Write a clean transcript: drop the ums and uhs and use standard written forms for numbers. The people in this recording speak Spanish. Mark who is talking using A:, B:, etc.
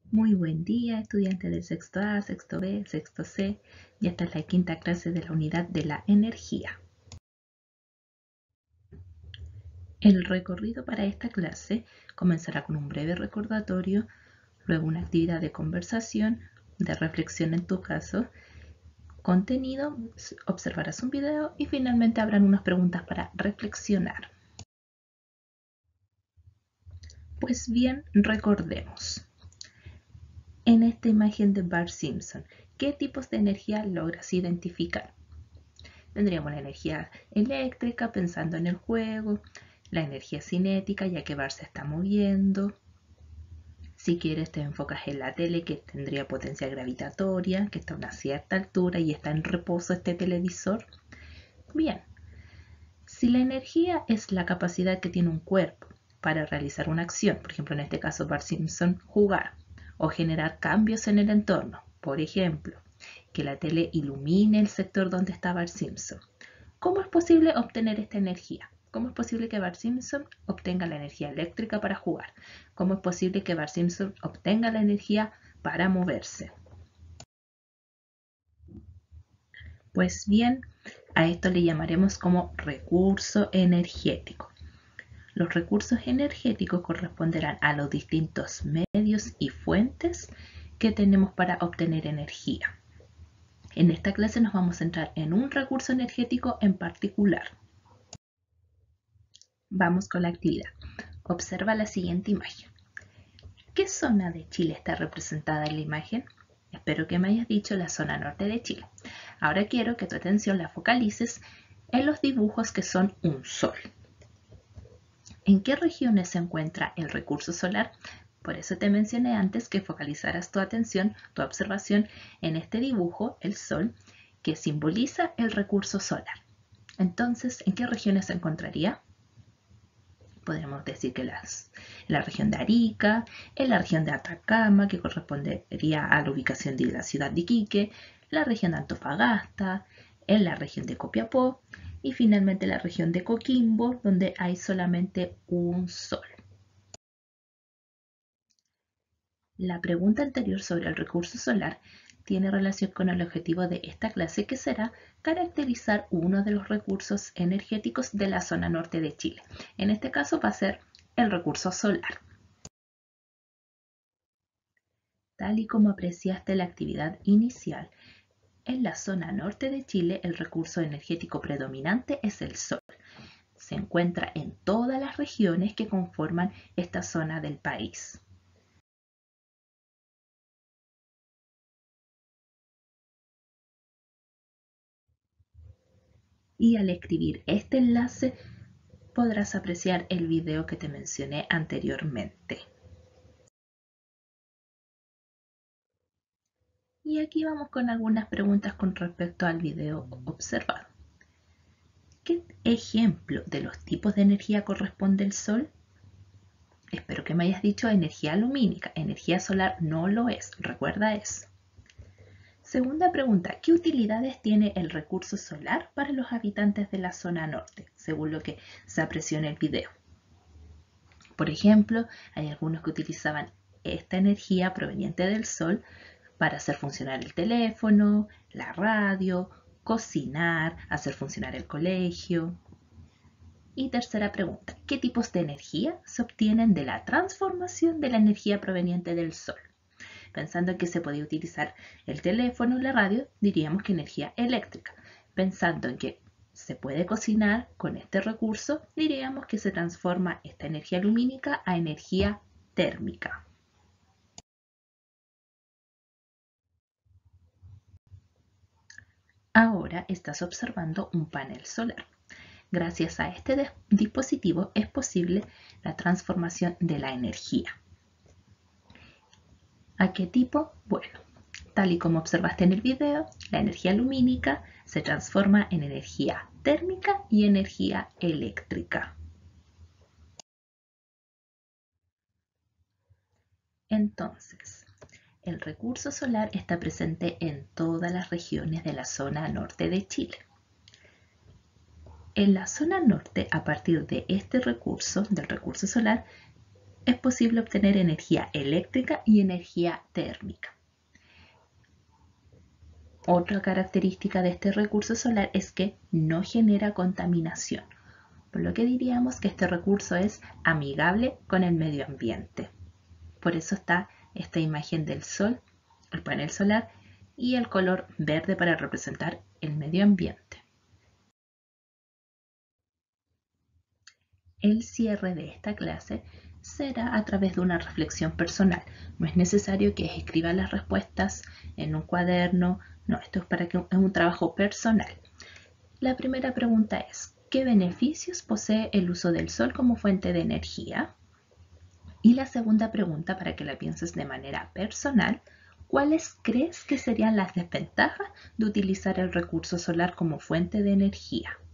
A: Muy buen día, estudiantes del sexto A, sexto B, sexto C. Ya esta es la quinta clase de la unidad de la energía. El recorrido para esta clase comenzará con un breve recordatorio, luego una actividad de conversación, de reflexión en tu caso, contenido, observarás un video y finalmente habrán unas preguntas para reflexionar. Pues bien, recordemos. En esta imagen de Bart Simpson, ¿qué tipos de energía logras identificar? Tendríamos la energía eléctrica pensando en el juego, la energía cinética ya que Bart se está moviendo. Si quieres te enfocas en la tele que tendría potencia gravitatoria, que está a una cierta altura y está en reposo este televisor. Bien, si la energía es la capacidad que tiene un cuerpo para realizar una acción, por ejemplo en este caso Bart Simpson jugar, o generar cambios en el entorno, por ejemplo, que la tele ilumine el sector donde está Bart Simpson. ¿Cómo es posible obtener esta energía? ¿Cómo es posible que Bart Simpson obtenga la energía eléctrica para jugar? ¿Cómo es posible que Bart Simpson obtenga la energía para moverse? Pues bien, a esto le llamaremos como recurso energético. Los recursos energéticos corresponderán a los distintos medios y fuentes que tenemos para obtener energía. En esta clase nos vamos a centrar en un recurso energético en particular. Vamos con la actividad. Observa la siguiente imagen. ¿Qué zona de Chile está representada en la imagen? Espero que me hayas dicho la zona norte de Chile. Ahora quiero que tu atención la focalices en los dibujos que son un sol. ¿En qué regiones se encuentra el recurso solar? Por eso te mencioné antes que focalizaras tu atención, tu observación en este dibujo, el sol, que simboliza el recurso solar. Entonces, ¿en qué regiones se encontraría? Podríamos decir que en la región de Arica, en la región de Atacama, que correspondería a la ubicación de la ciudad de Iquique, la región de Antofagasta, en la región de Copiapó y finalmente la región de Coquimbo, donde hay solamente un sol. La pregunta anterior sobre el recurso solar tiene relación con el objetivo de esta clase, que será caracterizar uno de los recursos energéticos de la zona norte de Chile. En este caso va a ser el recurso solar. Tal y como apreciaste la actividad inicial, en la zona norte de Chile el recurso energético predominante es el sol. Se encuentra en todas las regiones que conforman esta zona del país. Y al escribir este enlace podrás apreciar el video que te mencioné anteriormente. Y aquí vamos con algunas preguntas con respecto al video observado. ¿Qué ejemplo de los tipos de energía corresponde el sol? Espero que me hayas dicho energía lumínica. Energía solar no lo es, recuerda eso. Segunda pregunta, ¿qué utilidades tiene el recurso solar para los habitantes de la zona norte, según lo que se apreció en el video? Por ejemplo, hay algunos que utilizaban esta energía proveniente del sol para hacer funcionar el teléfono, la radio, cocinar, hacer funcionar el colegio. Y tercera pregunta, ¿qué tipos de energía se obtienen de la transformación de la energía proveniente del sol? Pensando en que se podía utilizar el teléfono, la radio, diríamos que energía eléctrica. Pensando en que se puede cocinar con este recurso, diríamos que se transforma esta energía lumínica a energía térmica. Ahora estás observando un panel solar. Gracias a este dispositivo es posible la transformación de la energía. ¿A qué tipo? Bueno, tal y como observaste en el video, la energía lumínica se transforma en energía térmica y energía eléctrica. Entonces, el recurso solar está presente en todas las regiones de la zona norte de Chile. En la zona norte, a partir de este recurso, del recurso solar, es posible obtener energía eléctrica y energía térmica. Otra característica de este recurso solar es que no genera contaminación, por lo que diríamos que este recurso es amigable con el medio ambiente. Por eso está esta imagen del sol, el panel solar, y el color verde para representar el medio ambiente. El cierre de esta clase será a través de una reflexión personal. No es necesario que escriba las respuestas en un cuaderno, no, esto es para que es un trabajo personal. La primera pregunta es, ¿qué beneficios posee el uso del sol como fuente de energía? Y la segunda pregunta, para que la pienses de manera personal, ¿cuáles crees que serían las desventajas de utilizar el recurso solar como fuente de energía?